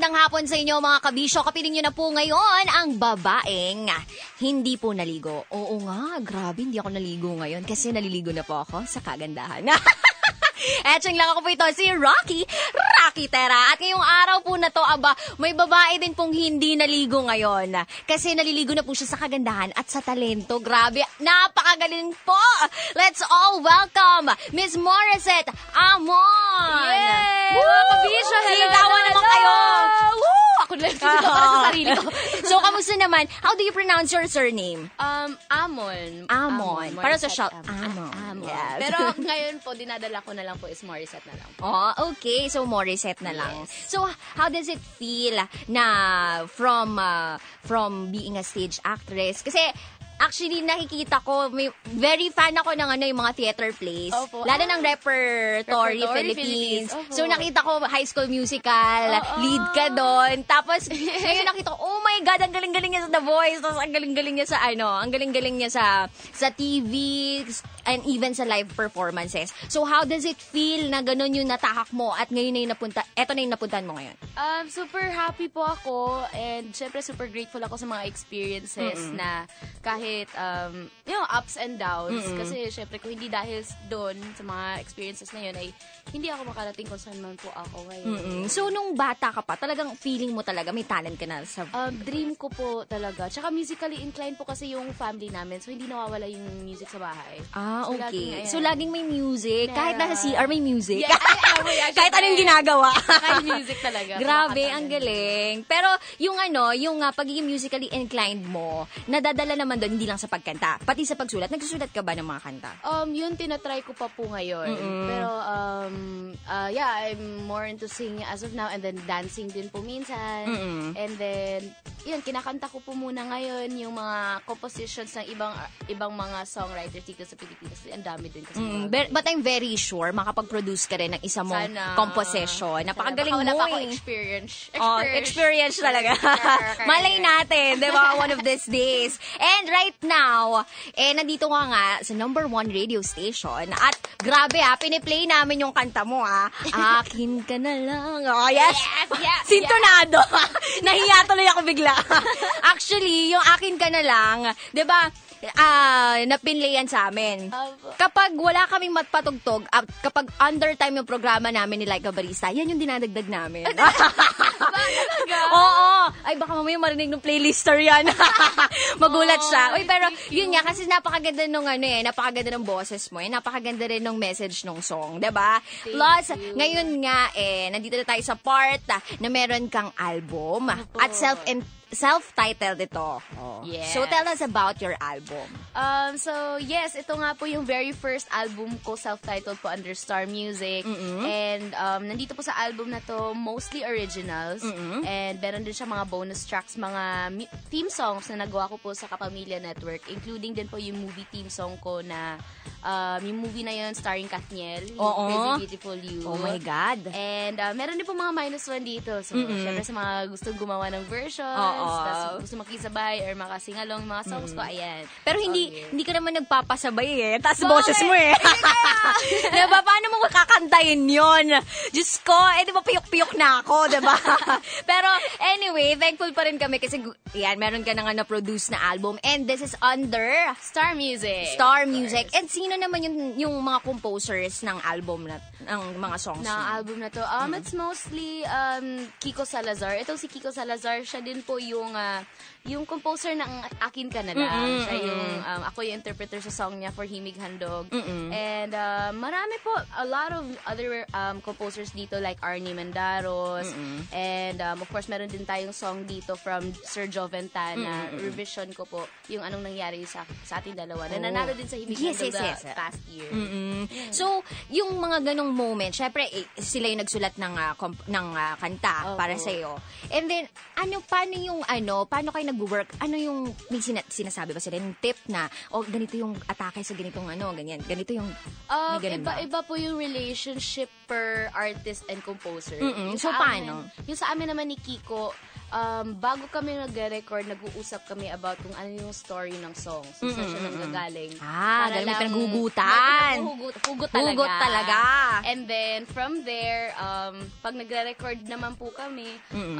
magandang hapon sa inyo mga kabisyo. Kapiling nyo na po ngayon ang babaeng hindi po naligo. Oo nga, grabe, hindi ako naligo ngayon kasi naliligo na po ako sa kagandahan. Etching lang ako po ito, si Rocky Tera. At ngayong araw po na to, may babae din pong hindi naligo ngayon. Kasi naliligo na po siya sa kagandahan at sa talento. Grabe, napakagaling po. Let's all welcome Miss Morissette Amon. Yay! Mga kabisyo, hello, Sigawan naman kayo. Woo! Ako na lang sa sarili ko. So, kamusta naman? How do you pronounce your surname? Amon. Para sa shop. Amon. Yes. Pero ngayon po, dinadala ko na lang po is Morissette na lang po. Oh, okay. So, Morissette na lang. Yes. So, how does it feel na from being a stage actress? Kasi, actually, nakikita ko, very fan ako ng yung mga theater plays. Opo. Lalo ng Repertory Philippines. Opo. So, nakita ko High School Musical, lead ka doon. Tapos, ngayon nakita ko, oh my God, ang galing-galing niya sa The Voice. Tapos, ang galing-galing niya sa TV, and even sa live performances. So, how does it feel na ganun yung natahak mo at ngayon na yung eto na yung napuntahan mo ngayon? Super happy po ako and syempre super grateful ako sa mga experiences na kahit ups and downs. Kasi syempre kung hindi dahil doon sa mga experiences na yun ay hindi ako makarating kung saan man po ako ngayon. So, nung bata ka pa, talagang feeling mo talaga may talent ka na sa... Dream ko po talaga. Tsaka musically inclined po kasi yung family namin. So, hindi nawawala yung music sa bahay. So, okay. So, laging may music. Kahit nasa Meron. CR, may music. Yeah, Kahit anong ginagawa. Kahit music talaga. Grabe, ang galing. Pero, yung pagiging musically inclined mo, nadadala naman doon, hindi lang sa pagkanta, pati sa pagsulat. Nagsusulat ka ba ng mga kanta? Yun, tinatry ko pa po ngayon. Pero, I'm more into singing as of now and then dancing din po minsan. And then, yun, kinakanta ko po muna ngayon yung mga compositions ng ibang mga songwriters dito sa Pilipinas. Ang dami din kasi. But I'm very sure, makapag-produce ka rin ng isa mong composition. Napakagaling mo pa ako eh. experience talaga. Malay natin, di ba? One of these days. And right now, nandito nga sa number 1 radio station. At grabe piniplay namin yung kanta mo Akin ka na lang. Oh, yes. Sintonado. Nahiya tuloy ako bigla. Actually, yung Akin ka na lang, di ba, napinlayan sa amin. Kapag wala kaming matpatugtog, kapag under time yung programa namin ni Laika Barista, yan yung dinadagdag namin. Oo. Ay, baka mamaya marinig ng playlister yan. Magulat siya. Uy, pero yun nga, kasi napakaganda nung napakaganda ng boses mo, napakaganda rin ng message ng song, diba? Plus, ngayon nga, nandito na tayo sa part na meron kang album at self-titled ito. Yes. So, tell us about your album. So, yes, ito nga po yung very first album ko, self-titled po under Star Music. And nandito po sa album na to, mostly originals. And meron din siya mga bonus tracks, mga theme songs na nagawa ko po sa Kapamilya Network. Including din po yung movie theme song ko na yung movie na yun starring Kathniel, Crazy Beautiful You. Oh my God. And meron din po mga minus one dito. So, syempre sa mga gustong gumawa ng version, tapos gusto makisabay or makasingalong mga songs ko, ayan. Pero hindi ka naman nagpapasabay tapos boses mo diba? Paano mo kakantayin yun? Diyos ko, di ba piyok-piyok na ako, diba? Pero anyway, thankful pa rin kami kasi meron ka na nga na-produce na album and this is under Star Music. And sino naman yung mga composers ng album ng mga songs na album na to? It's mostly Kiko Salazar. Itong si Kiko Salazar, siya din po yung composer ng Akin Ka Na Lang. Siya yung, ako yung interpreter sa song niya for Himig Handog. And marami po, a lot of other composers dito like Arnie Mendaros. And of course, meron din tayong song dito from Sir Joventana. Revision ko po yung anong nangyari sa ating dalawa. Na nanalo din sa Himig Handog past year. So, yung mga ganong moment, syempre, sila yung nagsulat ng kanta para sa'yo. And then, paano kayo nag-work? Ano yung, may sinasabi ba sila yung tip na, ganito yung atake sa ganitong ganyan. Ganito yung, may ganun ba? Iba po yung relationship per artist and composer. So, paano? Yung sa amin naman ni Kiko, bago kami nag-record, nag-uusap kami about kung ano yung story ng song. So, saan siya nanggagaling. Dahil may pinaghugutan. Hugot talaga. talaga. And then, from there, pag nagre-record naman po kami,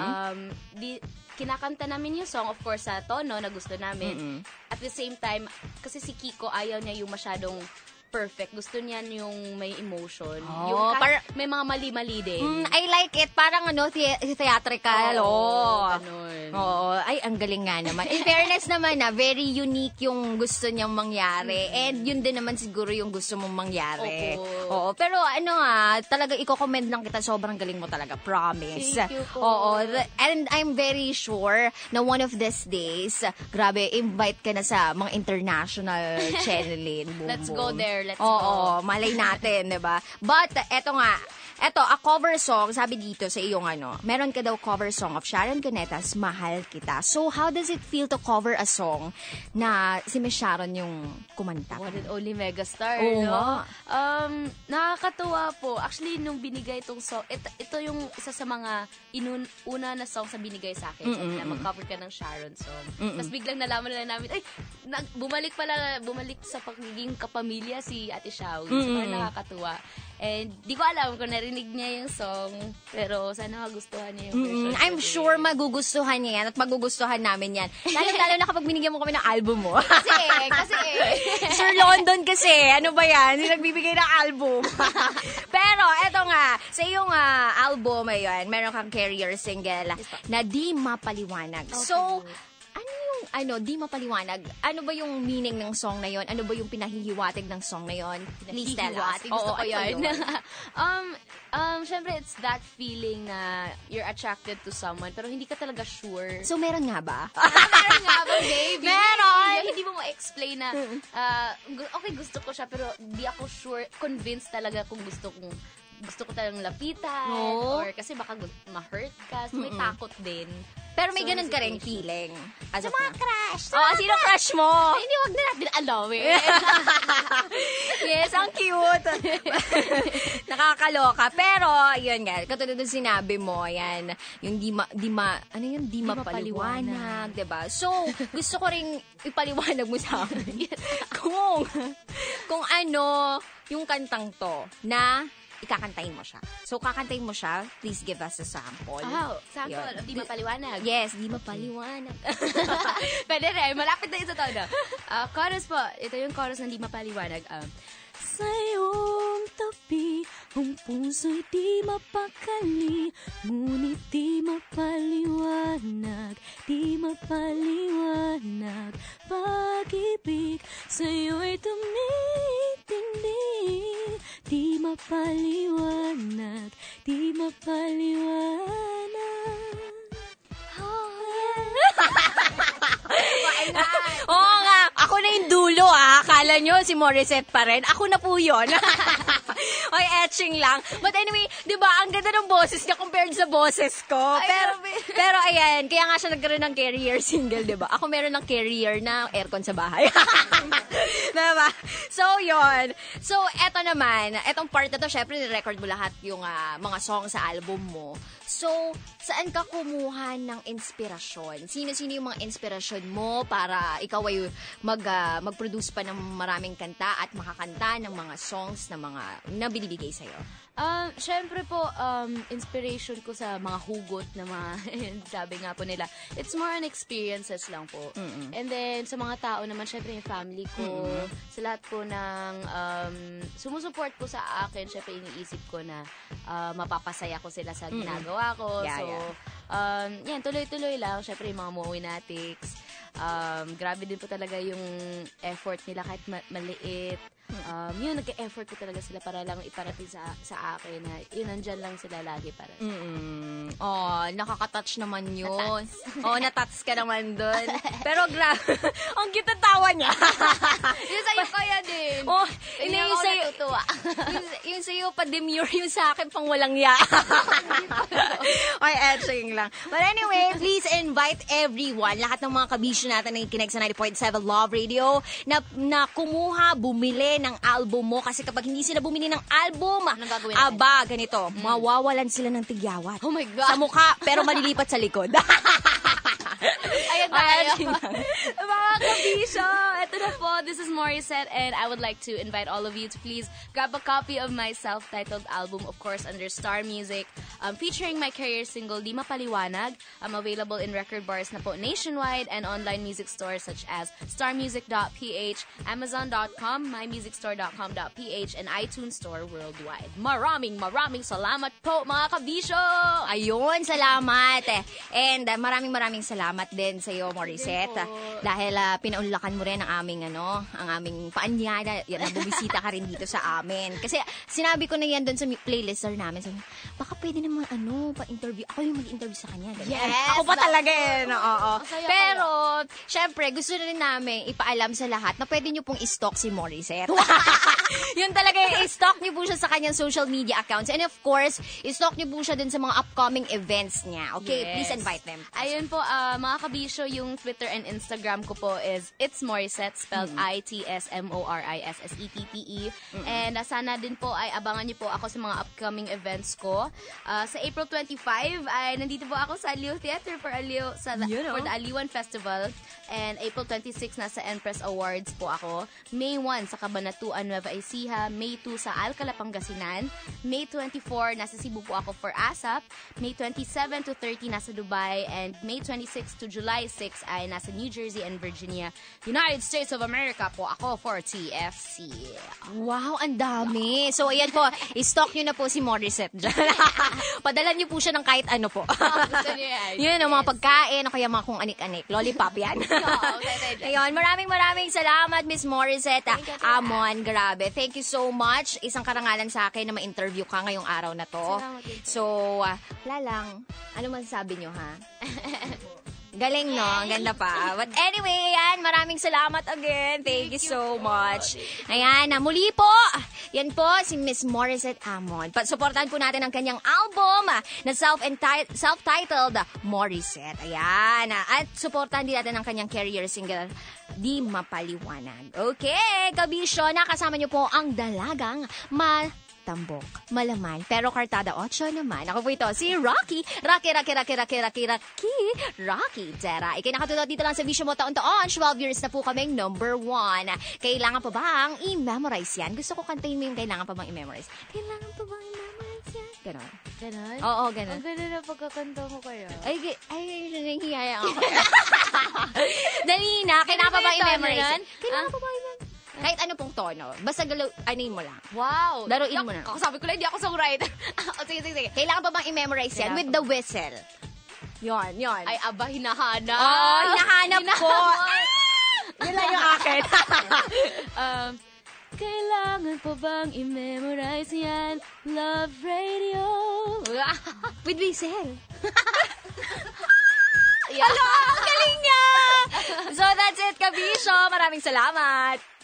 kinakanta namin yung song, of course, sa tono na gusto namin. At the same time, kasi si Kiko, ayaw niya yung masyadong perfect. Gusto niya yung may emotion. Yung may mga mali-mali din. I like it. Parang theatrical. Ganun. Oo. Ay, ang galing nga naman. In fairness naman very unique yung gusto niyang mangyari. And yun din naman siguro yung gusto mong mangyari. Oo. Pero talaga i-commend lang kita. Sobrang galing mo talaga. Promise. Thank you po. Oo. And I'm very sure na one of these days, grabe, invite ka na sa mga international channelin. Let's go there. Let's go. Malay natin, 'di ba? But eto, a cover song, sabi dito sa iyong meron ka daw cover song of Sharon Cuneta's Mahal Kita. So, how does it feel to cover a song na si Miss Sharon yung kumanta? One and only megastar, Oo no? nga. Nakakatuwa po. Actually, nung binigay itong song, ito yung isa sa mga una na song sa binigay sa akin. Na mag-cover ka ng Sharon song. Tapos biglang nalaman na namin, bumalik sa pagiging kapamilya si Ate Shaw. So, parang nakakatuwa. And di ko alam kung narinig niya yung song, pero sana magustuhan niya yung version. I'm sure magugustuhan niya yan at magugustuhan namin yan. Lalo na kapag binigyan mo kami ng album mo. Kasi Sir London kasi, ano ba yan? Hindi nagbibigay ng album. Pero, eto nga, sa iyong album, meron kang career single na Di Mapaliwanag. Okay. So, Di Mapaliwanag. Ano ba yung meaning ng song na yon? Ano ba yung pinahihiwatig ng song na yon? Please tell us. Gusto ko yan. Syempre, it's that feeling na you're attracted to someone, pero hindi ka talaga sure. So, meron nga ba? Meron nga ba, baby? Meron! Hindi mo ma-explain na, okay, gusto ko siya, pero di ako sure, convinced talaga kung gusto ko talagang lapitan, or kasi baka ma-hurt ka, so may takot din. Pero may ganun ka rin feeling. Sa mga crush. Sino crush mo? Hindi, wag na natin alawin. Yes, ang cute. Nakakaloka. Pero, yun nga, katulad ng sinabi mo, yan, yung di mapaliwanag, diba? So, gusto ko rin ipaliwanag mo sa akin kung ano yung kantang to na ikakantayin mo siya. So, kakantayin mo siya. Please give us a sample. Sample. Yun. Di Mapaliwanag. Yes, Di Mapaliwanag. Pwede rin. Malapit na isa to. Chorus po. Ito yung chorus ng Di Mapaliwanag. Sa iyong tabi, ang puso'y di mapakali, ngunit di mapaliwanag, di mapaliwanag. Pag-ibig sa'yo'y tumitindi, di mapaliwanag, di mapaliwanag. Oo nga, ako na yung dulo Akala nyo si Morissette pa rin. Ako na po yun. Oy, etching lang. But anyway, di ba, ang ganda ng boses niya compared sa boses ko. Pero ayan, kaya nga siya nagkaroon ng career single, di ba? Ako meron ng career na aircon sa bahay. Diba? So, yun. So, eto naman, etong part na to, syempre, ni-record mo lahat yung mga song sa album mo. So, saan ka kumuha ng inspirasyon? Sino-sino yung mga inspirasyon mo para ikaw ay mag-produce pa ng maraming kanta at makakanta ng mga songs na binibigay sa'yo? Syempre po, inspiration ko sa mga hugot na mga, sabi nga po nila, it's more on experiences lang po. Mm-mm. And then, sa mga tao naman, syempre yung family ko, sa lahat po ng sumusuport po sa akin, syempre iniisip ko na mapapasaya ko sila sa ginagawa ko. Yan, tuloy-tuloy lang. Syempre yung mga Moinatics. Grabe din po talaga yung effort nila kahit maliit. Yun, nag-effort ko talaga sila para lang iparating sa akin na yun, nandyan lang sila lagi para sa akin. Oh, nakaka-touch naman yun. Na-touch ka naman dun. Pero grabe, ang cute ang tawa niya. Yung sa'yo kaya din. Hindi ako natutuwa. Yung sa'yo pa-demure, yung sa akin pang walang ya. Ay, etching lang. But anyway, please invite everyone, lahat ng mga kabisyo natin na ikinig sa 90.7 Love Radio, na kumuha, bumili ng album mo. Kasi kapag hindi sila bumili ng album, ganito, mawawalan sila ng tigyawat. Oh my God. Sa mukha, pero malilipat sa likod. Ayan tayo. Mga kabisyo, eto na po. This is Morissette and I would like to invite all of you to please grab a copy of my self-titled album, of course, under Star Music, featuring my career single, Di Mapaliwanag. I'm available in record bars na po nationwide and online music stores such as starmusic.ph, amazon.com, mymusicstore.com.ph, and iTunes Store worldwide. Maraming salamat po, mga kabisyo! Ayun, salamat. And maraming salamat din sa iyo, Morissette. Dahil pinaunlakan mo rin ang aming paanyaya na bubisita ka rin dito sa amin. Kasi sinabi ko na yan doon sa playlister namin. Sabi, baka pwede naman pa-interview. Ako yung mag-interview sa kanya. Yes! Ako pa talaga eh. No, oo. Masaya Pero, syempre, gusto na rin namin ipaalam sa lahat na pwede nyo pong i-stalk si Morissette. Yun talaga yung i-stalk nyo po siya sa kanyang social media accounts. And of course, i-stalk nyo po siya dun sa mga upcoming events niya. Okay, Yes. please invite them. Ayun po, mga kabisyo, yung Twitter and Instagram ko po is It's Morissette, spelled ITSMORISSETTE. And sana din po ay abangan niyo po ako sa mga upcoming events ko. Sa April 25 ay nandito po ako sa Aliw Theater for the Aliwan Festival. And April 26 nasa Empress Awards po ako. May 1 sa Cabanatuan, Nueva Ecija. May 2 sa Alcala, Pangasinan. May 24 nasa Cebu po ako for ASAP. May 27 to 30 nasa Dubai. And May 26 to July 6 ay nasa New Jersey and Virginia, United States of America po ako for TFC. Wow, ang dami. So, ayan po, i-stalk nyo na po si Morissette dyan. Padala nyo po siya ng kahit ano po. Gusto niyo yan? Yun, ang mga pagkain, o kaya mga kung anik-anik. Lollipop yan. Ayun, maraming salamat, Miss Morissette. Amon, grabe. Thank you so much. Isang karangalan sa akin na ma-interview ka ngayong araw na to. Salamat din. So, wala lang. Ano man sabi nyo, ha? Galing, no? Ang ganda pa. But anyway, ayan, maraming salamat again. Thank you so much. Ayan, muli po. Yan po, si Miss Morissette Amon. Supportahan po natin ang kanyang album na self-titled Morissette. Ayan. At supportahan din natin ang kanyang career single, Di Mapaliwanag. Okay, kabisyo, nakasama niyo po ang dalagang tambok, malaman, pero kartada 8 naman. Ako po ito, si Rocky Tera. Ikinakatulad dito lang sa Vision mo taon-taon. 12 years na po kaming number 1. Kailangan pa bang i-memorize yan? Gusto ko kantahin mo yung kailangan pa bang i-memorize. Kailangan pa bang i-memorize yan? Ganon. Ganon? Oo, ganon. Ang ganda na pagkakanta mo kaya. Ay, nanghihiyaya ako. Dali na, kailangan pa bang i-memorize yan? Kailangan pa bang i-memorize? Kahit ano pong tono. Basta anin mo lang. Wow! Laruin mo na. Sabi ko lang, hindi ako songwriter. Sige. Kailangan pa bang i-memorize yan? With the whistle. Yon. Ay, aba, hinahanap. Oh, hinahanap ko. Yun lang yung akin. Kailangan pa bang i-memorize yan? Love Radio. With whistle. Yeah. Hello, ang galing niya! So that's it, kabisyo. Maraming salamat.